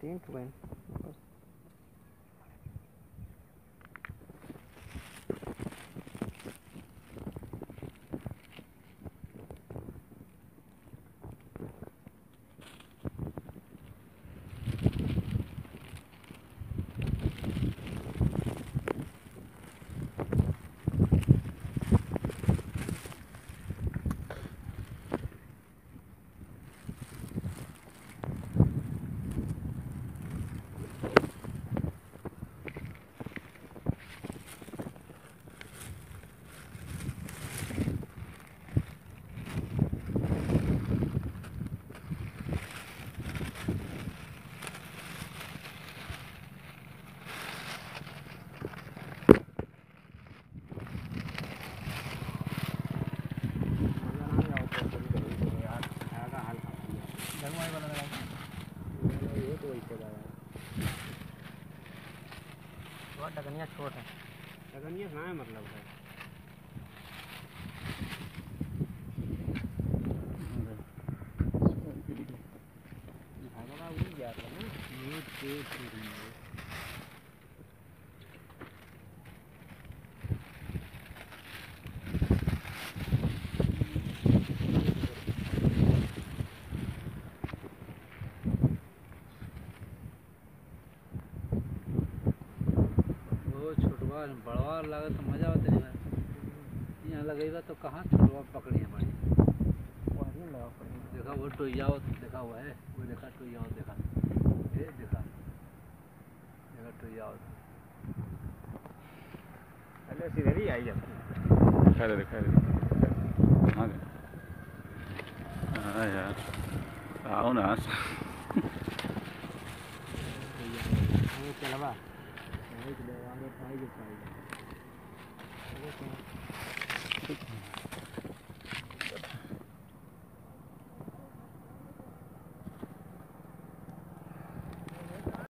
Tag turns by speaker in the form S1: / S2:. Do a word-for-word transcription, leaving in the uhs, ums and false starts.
S1: तो बहन डगनिया छोट है, डगनिया ना है मतलब है बड़वा लगे तो मजा होता है। यहाँ लगेगा तो कहाँ छोड़वा पकड़ी हमारी देखा वो टोइया देखा हुआ है, वो देखा टोइया देखा ये देखा देखा टोइया पहले सीधे ही आई जाती
S2: खैर खैर हाँ हाँ यार आओ ना
S1: चलवा